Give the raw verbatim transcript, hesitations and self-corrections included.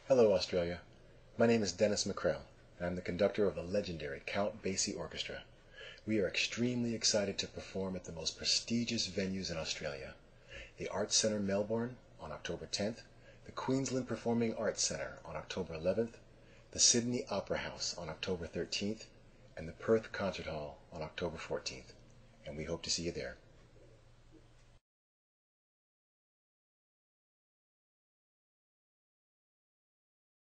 Hello, Australia. My name is Dennis Mackrel, and I'm the conductor of the legendary Count Basie Orchestra. We are extremely excited to perform at the most prestigious venues in Australia: the Arts Centre Melbourne on October tenth, the Queensland Performing Arts Centre on October eleventh, the Sydney Opera House on October thirteenth, and the Perth Concert Hall on October fourteenth. And we hope to see you there.